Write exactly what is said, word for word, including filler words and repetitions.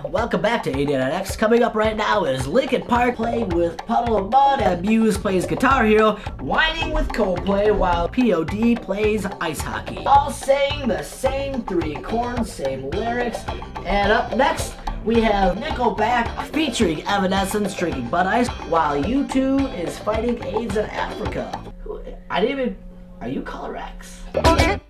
welcome back to A D N X. Coming up right now is Linkin Park playing with Puddle of Mudd, and Muse plays Guitar Hero, whining with Coldplay, while P O D plays ice hockey. All saying the same three chords, same lyrics. And up next, we have Nickelback featuring Evanescence drinking Bud Ice, while U two is fighting AIDS in Africa. I didn't even... Are you Color X?